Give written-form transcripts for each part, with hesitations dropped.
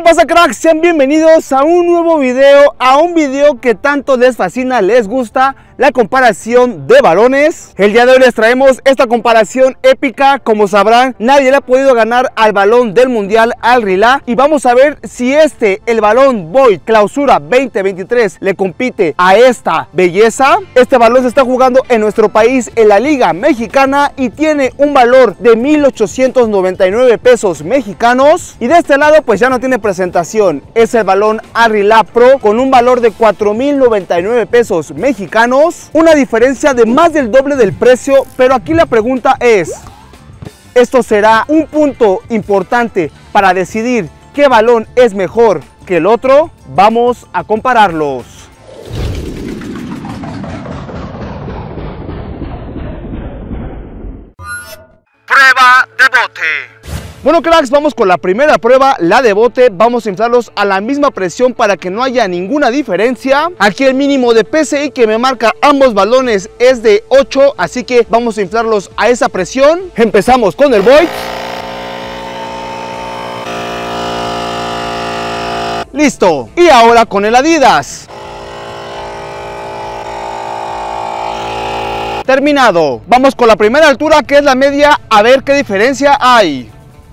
pasa, cracks? Sean bienvenidos a un nuevo video, a un video que tanto les fascina, les gusta, la comparación de balones. El día de hoy les traemos esta comparación épica. Como sabrán, nadie le ha podido ganar al balón del mundial Al-Rihla, y vamos a ver si el balón Void Clausura 2023 le compite a esta belleza. Este balón se está jugando en nuestro país, en la Liga Mexicana, y tiene un valor de 1,899 pesos mexicanos. Y de este lado pues ya no tiene presentación, es el balón Al-Rihla Pro con un valor de 4,099 pesos mexicanos, una diferencia de más del doble del precio. Pero aquí la pregunta es, ¿esto será un punto importante para decidir qué balón es mejor que el otro? Vamos a compararlos. Prueba de bote. Bueno, cracks, vamos con la primera prueba, la de bote. Vamos a inflarlos a la misma presión para que no haya ninguna diferencia. Aquí el mínimo de PSI que me marca ambos balones es de 8, así que vamos a inflarlos a esa presión. Empezamos con el Void. Listo. Y ahora con el Adidas. Terminado. Vamos con la primera altura, que es la media, a ver qué diferencia hay.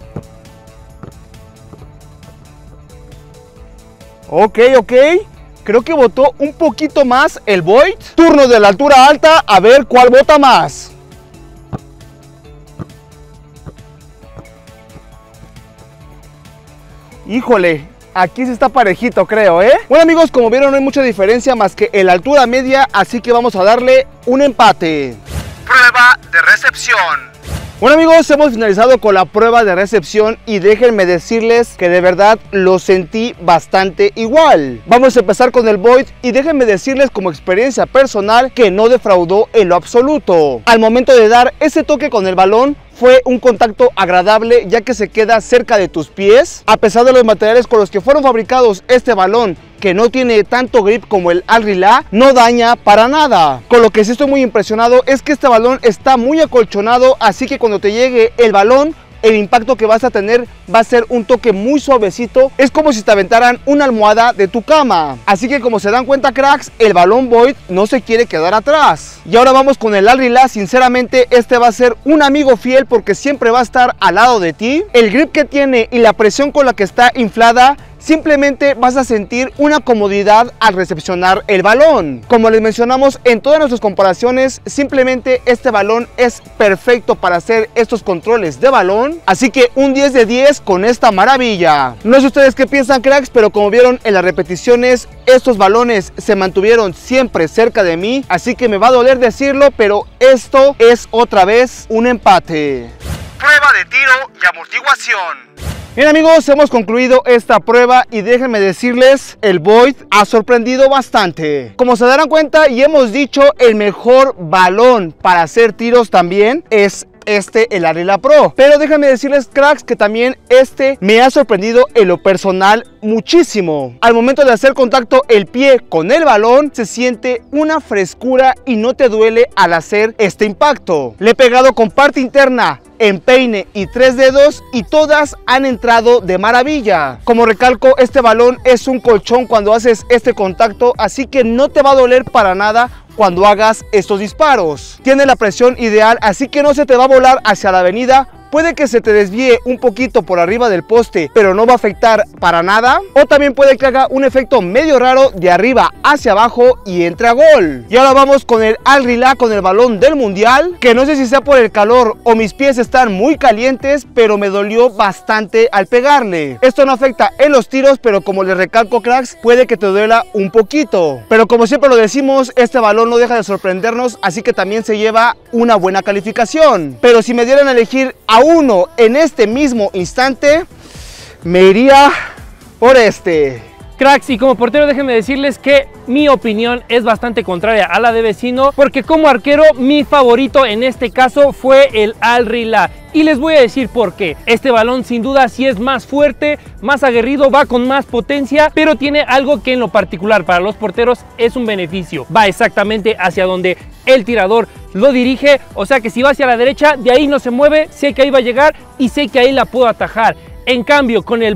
Ok, creo que botó un poquito más el Void. Turno de la altura alta, a ver cuál bota más. Híjole, aquí sí está parejito, creo, ¿eh? Bueno, amigos, como vieron, no hay mucha diferencia más que en la altura media, así que vamos a darle un empate. Prueba de recepción. Bueno, amigos, hemos finalizado con la prueba de recepción y déjenme decirles que de verdad lo sentí bastante igual. Vamos a empezar con el Void y déjenme decirles como experiencia personal que no defraudó en lo absoluto. Al momento de dar ese toque con el balón, fue un contacto agradable, ya que se queda cerca de tus pies. A pesar de los materiales con los que fueron fabricados este balón, que no tiene tanto grip como el Al-Rihla, no daña para nada. Con lo que sí estoy muy impresionado es que este balón está muy acolchonado, así que cuando te llegue el balón, el impacto que vas a tener va a ser un toque muy suavecito. Es como si te aventaran una almohada de tu cama. Así que, como se dan cuenta, cracks, el balón Void no se quiere quedar atrás. Y ahora vamos con el Al-Rihla. Sinceramente, este va a ser un amigo fiel porque siempre va a estar al lado de ti. El grip que tiene y la presión con la que está inflada, simplemente vas a sentir una comodidad al recepcionar el balón. Como les mencionamos en todas nuestras comparaciones, simplemente este balón es perfecto para hacer estos controles de balón. Así que un 10 de 10 con esta maravilla. No sé ustedes qué piensan, cracks, pero como vieron en las repeticiones, estos balones se mantuvieron siempre cerca de mí. Así que me va a doler decirlo, pero esto es otra vez un empate. Prueba de tiro y amortiguación. Bien, amigos, hemos concluido esta prueba y déjenme decirles, el Void ha sorprendido bastante. Como se darán cuenta y hemos dicho, el mejor balón para hacer tiros también es el Al-Rihla Pro. Pero déjenme decirles, cracks, que también me ha sorprendido en lo personal muchísimo. Al momento de hacer contacto el pie con el balón, se siente una frescura y no te duele al hacer este impacto. Le he pegado con parte interna, empeine y 3 dedos y todas han entrado de maravilla. Como recalco, este balón es un colchón cuando haces este contacto, así que no te va a doler para nada cuando hagas estos disparos. Tiene la presión ideal, así que no se te va a volar hacia la avenida. Puede que se te desvíe un poquito por arriba del poste, pero no va a afectar para nada. O también puede que haga un efecto medio raro de arriba hacia abajo y entre a gol. Y ahora vamos con el Al-Rihla, con el balón del mundial, que no sé si sea por el calor o mis pies están muy calientes, pero me dolió bastante al pegarle. Esto no afecta en los tiros, pero como les recalco, cracks, puede que te duela un poquito. Pero como siempre lo decimos, este balón no deja de sorprendernos, así que también se lleva una buena calificación. Pero si me dieran a elegir a uno en este mismo instante, me iría por este. Cracks, y como portero déjenme decirles que mi opinión es bastante contraria a la de vecino, porque como arquero mi favorito en este caso fue el Al-Rihla. Y les voy a decir por qué. Este balón sin duda sí es más fuerte, más aguerrido, va con más potencia, pero tiene algo que en lo particular para los porteros es un beneficio. Va exactamente hacia donde el tirador lo dirige, o sea que si va hacia la derecha, de ahí no se mueve, sé que ahí va a llegar y sé que ahí la puedo atajar. En cambio, con el Void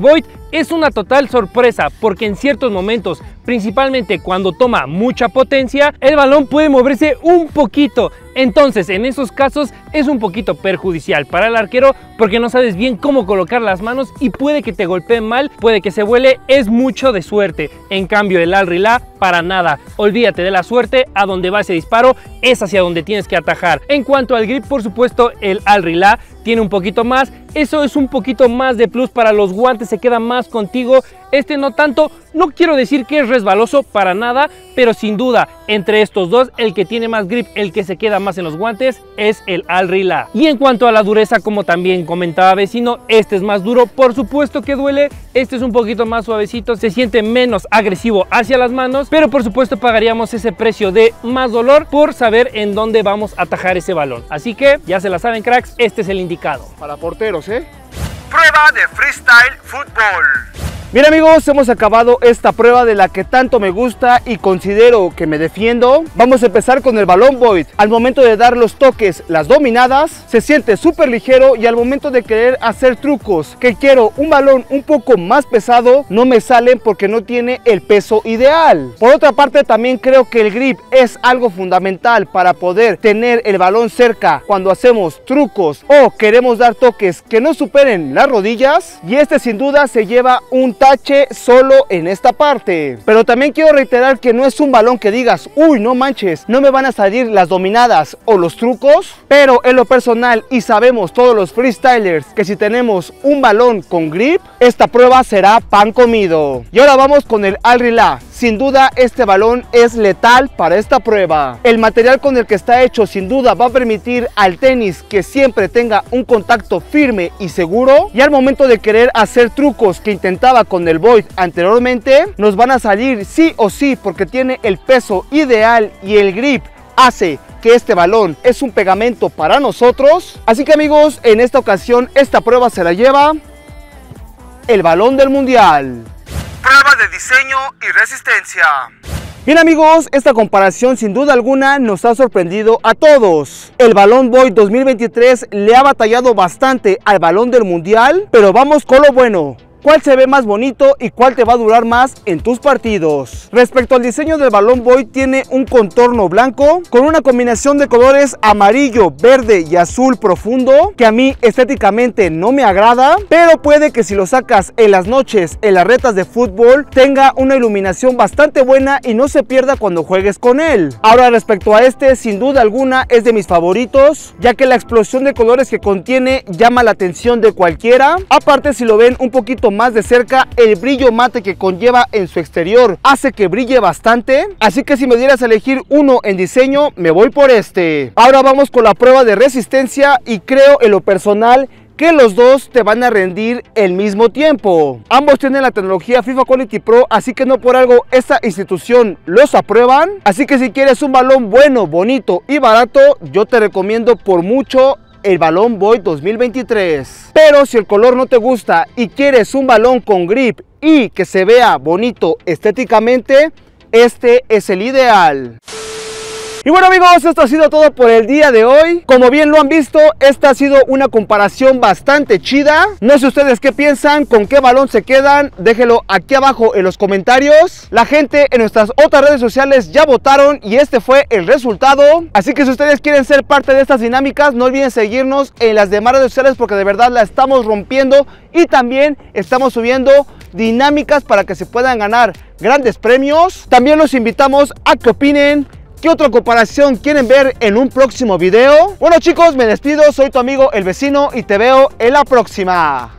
es una total sorpresa porque en ciertos momentos, principalmente cuando toma mucha potencia, el balón puede moverse un poquito. Entonces, en esos casos es un poquito perjudicial para el arquero porque no sabes bien cómo colocar las manos y puede que te golpeen mal, puede que se vuele, es mucho de suerte. En cambio, el Al-Rila, para nada. Olvídate de la suerte, a donde va ese disparo es hacia donde tienes que atajar. En cuanto al grip, por supuesto, el Al-Rila tiene un poquito más, eso es un poquito más de plus para los guantes, se queda más contigo. Este no tanto, no quiero decir que es resbaloso para nada, pero sin duda entre estos dos el que tiene más grip, el que se queda más en los guantes es el Al-Rila. Y en cuanto a la dureza, como también comentaba vecino, este es más duro, por supuesto que duele, este es un poquito más suavecito, se siente menos agresivo hacia las manos, pero por supuesto pagaríamos ese precio de más dolor por saber en dónde vamos a atajar ese balón. Así que ya se la saben, cracks, este es el indicado. Para porteros, Prueba de freestyle fútbol. Bien amigos, hemos acabado esta prueba de la que tanto me gusta y considero que me defiendo. Vamos a empezar con el balón void. Al momento de dar los toques, las dominadas, se siente súper ligero y al momento de querer hacer trucos, que quiero un balón un poco más pesado, no me salen porque no tiene el peso ideal. Por otra parte, también creo que el grip es algo fundamental para poder tener el balón cerca cuando hacemos trucos o queremos dar toques que no superen las rodillas, y este sin duda se lleva un tache solo en esta parte. Pero también quiero reiterar que no es un balón que digas, uy, no manches, no me van a salir las dominadas o los trucos, pero en lo personal, y sabemos todos los freestylers que si tenemos un balón con grip, esta prueba será pan comido. Y ahora vamos con el Al-Rila. Sin duda este balón es letal para esta prueba. El material con el que está hecho sin duda va a permitir al tenis que siempre tenga un contacto firme y seguro, y al momento de querer hacer trucos que intentaba con el void anteriormente, nos van a salir sí o sí porque tiene el peso ideal y el grip hace que este balón es un pegamento para nosotros. Así que amigos, en esta ocasión esta prueba se la lleva el balón del mundial. Prueba de diseño y resistencia. Bien amigos, esta comparación sin duda alguna nos ha sorprendido a todos. El balón void 2023 le ha batallado bastante al balón del mundial, pero vamos con lo bueno. ¿Cuál se ve más bonito y cuál te va a durar más en tus partidos? Respecto al diseño del balón void, tiene un contorno blanco con una combinación de colores amarillo, verde y azul profundo que a mí estéticamente no me agrada, pero puede que si lo sacas en las noches en las retas de fútbol tenga una iluminación bastante buena y no se pierda cuando juegues con él. Ahora respecto a este, sin duda alguna es de mis favoritos, ya que la explosión de colores que contiene llama la atención de cualquiera. Aparte, si lo ven un poquito más de cerca, el brillo mate que conlleva en su exterior hace que brille bastante, así que si me dieras a elegir uno en diseño, me voy por este. Ahora vamos con la prueba de resistencia y creo en lo personal que los dos te van a rendir el mismo tiempo. Ambos tienen la tecnología FIFA Quality Pro, así que no por algo esta institución los aprueban. Así que si quieres un balón bueno, bonito y barato, yo te recomiendo por mucho el balón void 2023. Pero si el color no te gusta y quieres un balón con grip y que se vea bonito estéticamente, este es el ideal. Y bueno amigos, esto ha sido todo por el día de hoy. Como bien lo han visto, esta ha sido una comparación bastante chida. No sé ustedes qué piensan, con qué balón se quedan, déjenlo aquí abajo en los comentarios. La gente en nuestras otras redes sociales ya votaron y este fue el resultado. Así que si ustedes quieren ser parte de estas dinámicas, no olviden seguirnos en las demás redes sociales porque de verdad la estamos rompiendo y también estamos subiendo dinámicas para que se puedan ganar grandes premios. También los invitamos a que opinen ¿qué otra comparación quieren ver en un próximo video? Bueno chicos, me despido, soy tu amigo El Vecino y te veo en la próxima.